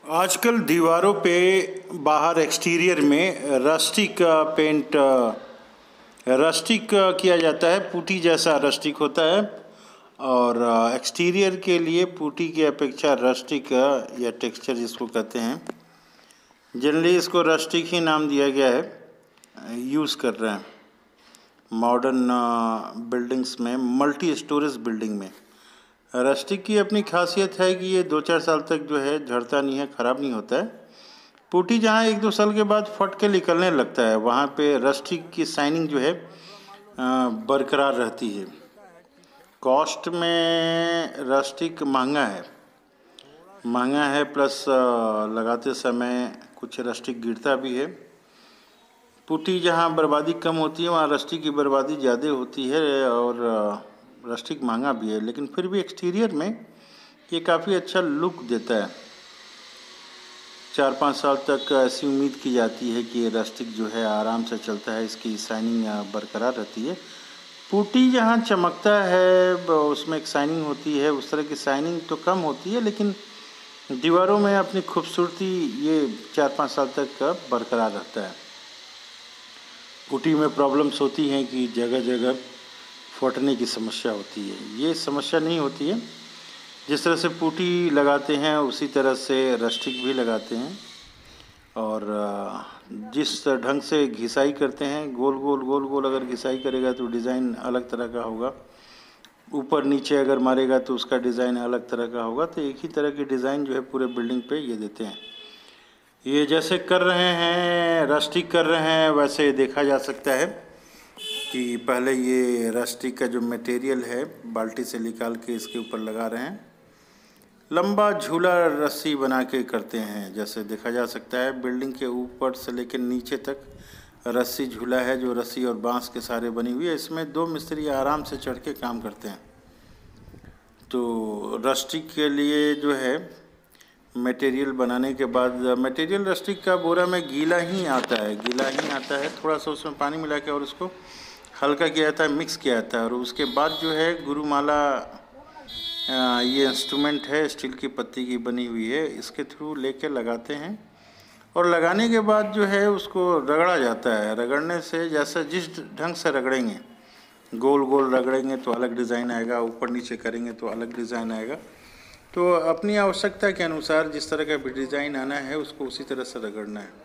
आजकल दीवारों पे बाहर एक्सटीरियर में रस्टिक पेंट रस्टिक किया जाता है। पुट्टी जैसा रस्टिक होता है और एक्सटीरियर के लिए पुट्टी की अपेक्षा रस्टिक या टेक्सचर जिसको कहते हैं, जनरली इसको रस्टिक ही नाम दिया गया है, यूज़ कर रहे हैं मॉडर्न बिल्डिंग्स में, मल्टी स्टोरेज बिल्डिंग में। रस्टिक की अपनी खासियत है कि ये 2-4 साल तक जो है झड़ता नहीं है, ख़राब नहीं होता है। पुट्टी जहाँ 1-2 साल के बाद फट के निकलने लगता है, वहाँ पे रस्टिक की शाइनिंग जो है बरकरार रहती है। कॉस्ट में रस्टिक महंगा है प्लस लगाते समय कुछ रस्टिक गिरता भी है। पुट्टी जहाँ बर्बादी कम होती है वहाँ रस्टिक की बर्बादी ज़्यादा होती है और रस्टिक महंगा भी है, लेकिन फिर भी एक्सटीरियर में ये काफ़ी अच्छा लुक देता है। 4-5 साल तक ऐसी उम्मीद की जाती है कि ये रस्टिक जो है आराम से चलता है, इसकी शाइनिंग बरकरार रहती है। पुट्टी जहाँ चमकता है उसमें एक शाइनिंग होती है, उस तरह की शाइनिंग तो कम होती है, लेकिन दीवारों में अपनी खूबसूरती ये 4-5 साल तक बरकरार रहता है। पुट्टी में प्रॉब्लम्स होती हैं कि जगह जगह फटने की समस्या होती है, ये समस्या नहीं होती है। जिस तरह से पुट्टी लगाते हैं उसी तरह से रस्टिक भी लगाते हैं और जिस ढंग से घिसाई करते हैं, गोल गोल अगर घिसाई करेगा तो डिज़ाइन अलग तरह का होगा, ऊपर नीचे अगर मारेगा तो उसका डिज़ाइन अलग तरह का होगा। तो एक ही तरह की डिज़ाइन जो है पूरे बिल्डिंग पे ये देते हैं। ये जैसे कर रहे हैं, रस्टिक कर रहे हैं, वैसे देखा जा सकता है कि पहले ये रस्टिक का जो मटेरियल है बाल्टी से निकाल के इसके ऊपर लगा रहे हैं। लंबा झूला रस्सी बना के करते हैं, जैसे देखा जा सकता है बिल्डिंग के ऊपर से लेकर नीचे तक रस्सी झूला है जो रस्सी और बांस के सहारे बनी हुई है। इसमें 2 मिस्त्री आराम से चढ़ के काम करते हैं। तो रस्टिक के लिए जो है मटेरियल बनाने के बाद, मटेरियल रस्टिक का बोरा में गीला ही आता है, थोड़ा सा उसमें पानी मिला के और उसको हल्का किया जाता है, मिक्स किया जाता है। और उसके बाद जो है गुरुमाला, ये इंस्ट्रूमेंट है स्टील की पत्ती की बनी हुई है, इसके थ्रू लेके लगाते हैं और लगाने के बाद जो है उसको रगड़ा जाता है। रगड़ने से जैसा जिस ढंग से रगड़ेंगे, गोल रगड़ेंगे तो अलग डिज़ाइन आएगा, ऊपर नीचे करेंगे तो अलग डिज़ाइन आएगा। तो अपनी आवश्यकता के अनुसार जिस तरह का भी डिज़ाइन आना है उसको उसी तरह से रगड़ना है।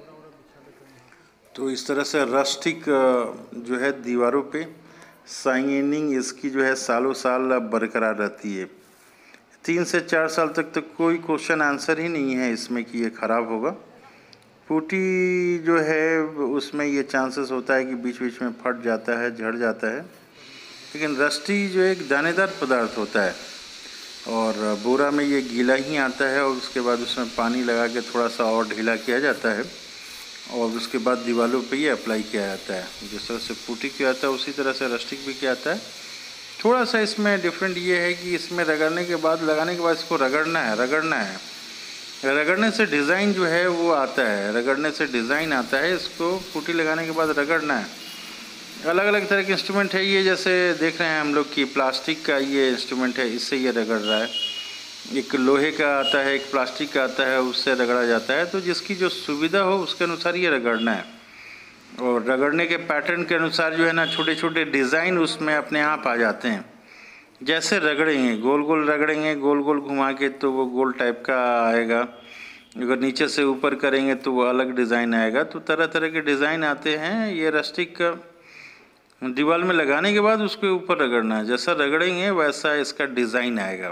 तो इस तरह से रस्टिक जो है दीवारों पे शाइनिंग इसकी जो है सालों साल बरकरार रहती है। 3 से 4 साल तक तो कोई क्वेश्चन आंसर ही नहीं है इसमें कि ये ख़राब होगा। पुट्टी जो है उसमें ये चांसेस होता है कि बीच बीच में फट जाता है, झड़ जाता है, लेकिन रस्टी जो एक दानेदार पदार्थ होता है और बोरा में ये गीला ही आता है और उसके बाद उसमें पानी लगा के थोड़ा सा और ढीला किया जाता है और उसके बाद दीवारों पे ये अप्लाई किया जाता है। जिस तरह से पुट्टी किया जाता है उसी तरह से रस्टिक भी किया जाता है। थोड़ा सा इसमें डिफरेंट ये है कि इसमें रगड़ने के बाद, लगाने के बाद इसको रगड़ना है। रगड़ने से डिज़ाइन जो है वो आता है, इसको पुट्टी लगाने के बाद रगड़ना है। अलग अलग तरह के इंस्ट्रूमेंट है ये, जैसे देख रहे हैं हम लोग कि प्लास्टिक का ये इंस्ट्रूमेंट है, इससे ये रगड़ रहा है। एक लोहे का आता है, एक प्लास्टिक का आता है, उससे रगड़ा जाता है। तो जिसकी जो सुविधा हो उसके अनुसार ये रगड़ना है और रगड़ने के पैटर्न के अनुसार जो है ना छोटे छोटे डिज़ाइन उसमें अपने आप आ जाते हैं। जैसे रगड़ेंगे, गोल रगड़ेंगे, गोल घुमा के तो वो गोल टाइप का आएगा, अगर नीचे से ऊपर करेंगे तो वो अलग डिज़ाइन आएगा। तो तरह तरह के डिज़ाइन आते हैं। ये रस्टिक दीवार में लगाने के बाद उसके ऊपर रगड़ना है, जैसा रगड़ेंगे वैसा इसका डिज़ाइन आएगा।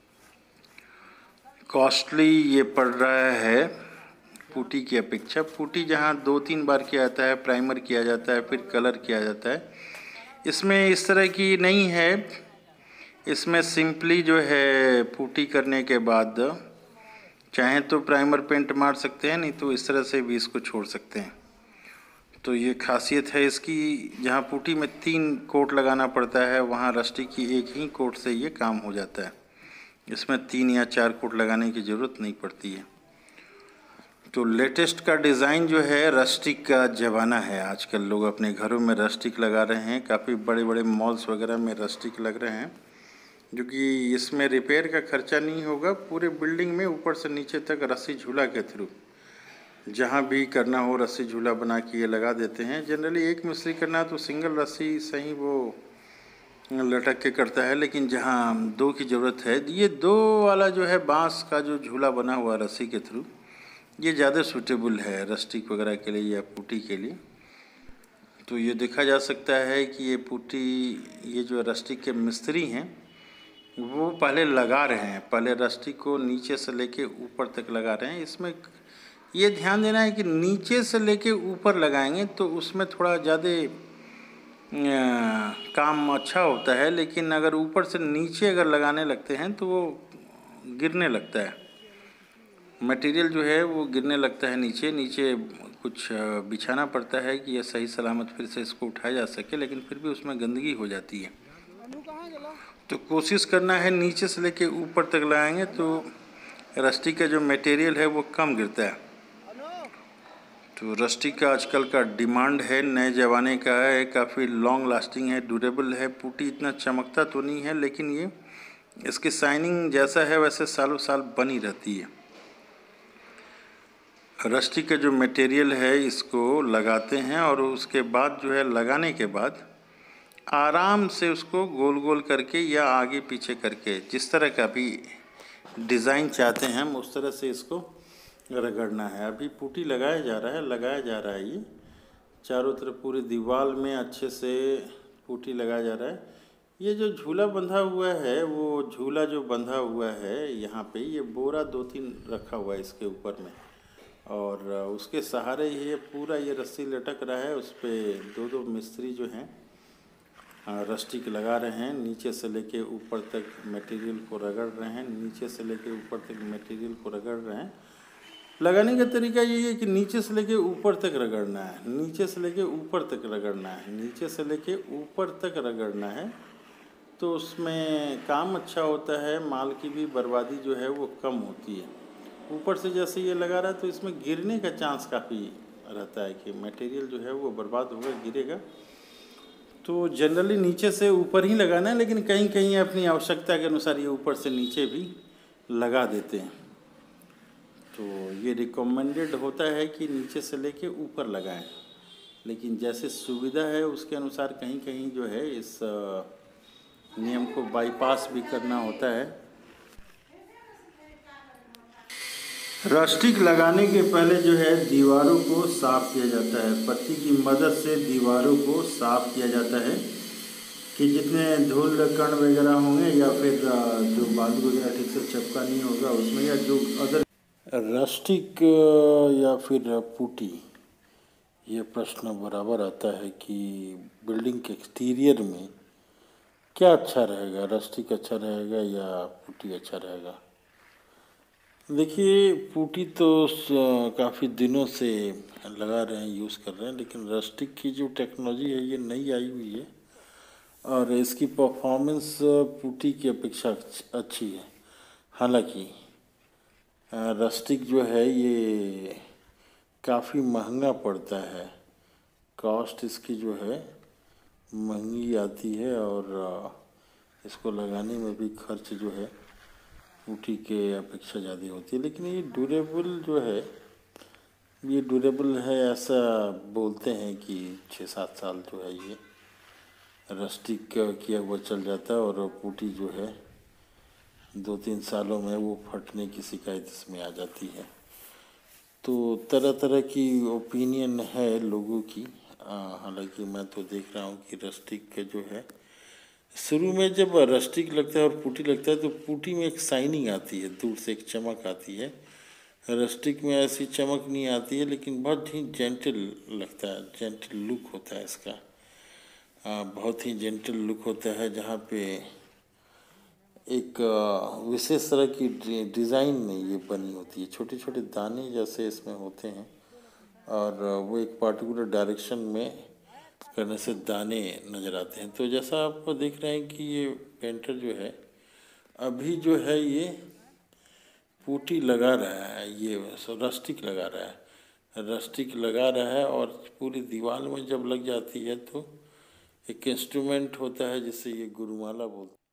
कॉस्टली ये पड़ रहा है पुट्टी की अपेक्षा। पुट्टी जहाँ 2-3 बार किया जाता है, प्राइमर किया जाता है, फिर कलर किया जाता है, इसमें इस तरह की नहीं है। इसमें सिंपली जो है पुट्टी करने के बाद चाहे तो प्राइमर पेंट मार सकते हैं, नहीं तो इस तरह से भी इसको छोड़ सकते हैं। तो ये खासियत है इसकी। जहाँ पुट्टी में 3 कोट लगाना पड़ता है वहाँ रस्टिक की एक ही कोट से ये काम हो जाता है। इसमें 3 या 4 कोट लगाने की ज़रूरत नहीं पड़ती है। तो लेटेस्ट का डिज़ाइन जो है, रस्टिक का ज़माना है। आजकल लोग अपने घरों में रस्टिक लगा रहे हैं, काफ़ी बड़े बड़े मॉल्स वगैरह में रस्टिक लग रहे हैं। जो कि इसमें रिपेयर का खर्चा नहीं होगा। पूरे बिल्डिंग में ऊपर से नीचे तक रस्सी झूला के थ्रू जहाँ भी करना हो रस्सी झूला बना के ये लगा देते हैं। जनरली एक मिस्त्री करना है तो सिंगल रस्सी सही वो लटक के करता है, लेकिन जहाँ दो की ज़रूरत है, ये दो वाला जो है बांस का जो झूला बना हुआ रस्सी के थ्रू, ये ज़्यादा सूटेबल है रस्टिक वगैरह के लिए या पुट्टी के लिए। तो ये देखा जा सकता है कि ये पुट्टी, ये जो रस्टिक के मिस्त्री हैं वो पहले लगा रहे हैं, पहले रस्टिक को नीचे से लेके ऊपर तक लगा रहे हैं। इसमें ये ध्यान देना है कि नीचे से लेके ऊपर लगाएंगे तो उसमें थोड़ा ज़्यादा काम अच्छा होता है, लेकिन अगर ऊपर से नीचे अगर लगाने लगते हैं तो वो गिरने लगता है, मटेरियल जो है वो गिरने लगता है नीचे। नीचे कुछ बिछाना पड़ता है कि यह सही सलामत फिर से इसको उठाया जा सके, लेकिन फिर भी उसमें गंदगी हो जाती है। तो कोशिश करना है नीचे से लेके ऊपर तक लगाएंगे तो रस्टिक का जो मटेरियल है वो कम गिरता है। तो रस्टिक का आजकल का डिमांड है, नए ज़माने का है, काफ़ी लॉन्ग लास्टिंग है, ड्यूरेबल है। पुट्टी इतना चमकता तो नहीं है, लेकिन ये इसकी शाइनिंग जैसा है वैसे सालों साल बनी रहती है। रस्टिक का जो मटेरियल है इसको लगाते हैं और उसके बाद जो है लगाने के बाद आराम से उसको गोल गोल करके या आगे पीछे करके जिस तरह का भी डिज़ाइन चाहते हैं हम उस तरह से इसको रगड़ना है। अभी पुट्टी लगाया जा रहा है ये चारों तरफ पूरी दीवार में अच्छे से पुट्टी लगाया जा रहा है। ये जो झूला बंधा हुआ है, वो झूला जो बंधा हुआ है यहाँ पे, ये बोरा 2-3 रखा हुआ है इसके ऊपर में, और उसके सहारे ये पूरा ये रस्सी लटक रहा है। उस पर 2-2 मिस्त्री जो हैं रस्टिक लगा रहे हैं, नीचे से लेके ऊपर तक मटेरियल को रगड़ रहे हैं, नीचे से लेके ऊपर तक मटेरियल को रगड़ रहे हैं। लगाने का तरीका यही है कि नीचे से लेके ऊपर तक रगड़ना है, नीचे से लेके ऊपर तक रगड़ना है, नीचे से लेके ऊपर तक रगड़ना है। तो उसमें काम अच्छा होता है, माल की भी बर्बादी जो है वो कम होती है। ऊपर से जैसे ये लगा रहा है तो इसमें गिरने का चांस काफ़ी रहता है कि मटेरियल जो है वो बर्बाद होगा, गिरेगा। तो जनरली नीचे से ऊपर ही लगाना है, लेकिन कहीं कहीं अपनी आवश्यकता के अनुसार ये ऊपर से नीचे भी लगा देते हैं। तो ये रिकमेंडेड होता है कि नीचे से लेके ऊपर लगाएं, लेकिन जैसे सुविधा है उसके अनुसार कहीं कहीं जो है इस नियम को बाईपास भी करना होता है। रस्टिक लगाने के पहले जो है दीवारों को साफ़ किया जाता है, पत्ती की मदद से दीवारों को साफ़ किया जाता है कि जितने धूल कण वगैरह होंगे या फिर जो बालू वगैरह ठीक से चिपका नहीं होगा उसमें, या जो अदर रस्टिक या फिर पुट्टी, ये प्रश्न बराबर आता है कि बिल्डिंग के एक्सटीरियर में क्या अच्छा रहेगा, रस्टिक अच्छा रहेगा या पुट्टी अच्छा रहेगा। देखिए, पुट्टी तो काफ़ी दिनों से लगा रहे हैं, यूज़ कर रहे हैं, लेकिन रस्टिक की जो टेक्नोलॉजी है ये नई आई हुई है और इसकी परफॉर्मेंस पुट्टी की अपेक्षा अच्छी है। हालांकि रस्टिक जो है ये काफ़ी महंगा पड़ता है, कॉस्ट इसकी जो है महंगी आती है और इसको लगाने में भी खर्च जो है पुट्टी के अपेक्षा ज़्यादा होती है। लेकिन ये ड्यूरेबल जो है, ये ड्यूरेबल है, ऐसा बोलते हैं कि 6-7 साल जो है ये रस्टिक किया हुआ चल जाता है और पुट्टी जो है 2-3 सालों में वो फटने की शिकायत इसमें आ जाती है। तो तरह तरह की ओपिनियन है लोगों की। हालांकि मैं तो देख रहा हूँ कि रस्टिक के जो है, शुरू में जब रस्टिक लगता है और पुट्टी लगता है तो पुट्टी में एक शाइनिंग आती है, दूर से एक चमक आती है। रस्टिक में ऐसी चमक नहीं आती है, लेकिन बहुत ही जेंटल लगता है, जेंटल लुक होता है इसका, बहुत ही जेंटल लुक होता है, जहाँ पे एक विशेष तरह की डिज़ाइन में ये बनी होती है, छोटे छोटे दाने जैसे इसमें होते हैं और वो एक पार्टिकुलर डायरेक्शन में करने से दाने नज़र आते हैं। तो जैसा आप देख रहे हैं कि ये पेंटर जो है अभी जो है ये पुट्टी लगा रहा है, ये रस्टिक लगा रहा है, रस्टिक लगा रहा है और पूरी दीवार में जब लग जाती है तो एक इंस्ट्रूमेंट होता है जिससे ये गुरुमाला बोलते हैं।